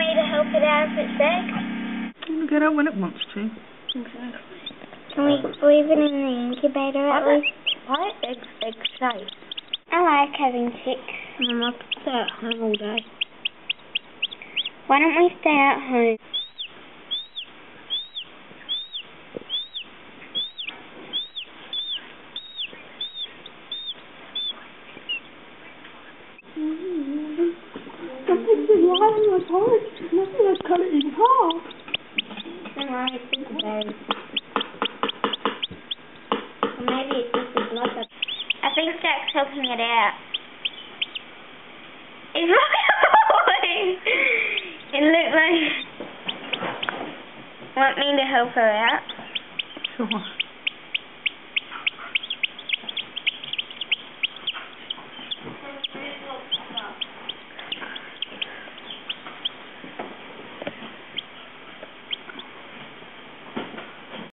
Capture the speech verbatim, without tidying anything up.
me to help it out if it's dead? It'll get out when it wants to. Exactly. Can we leave it in the incubator at least? Why eggs, eggs safe? I like having chicks. I'm like to stay at home all day. Why don't we stay at home? Something's been lying in my porridge. Nothing has cut it in half. Don't worry, it's just a berry. Or maybe it's just a blood. I think Jack's helping it out. He's walking away! It looked like... Want me to help her out? Sure.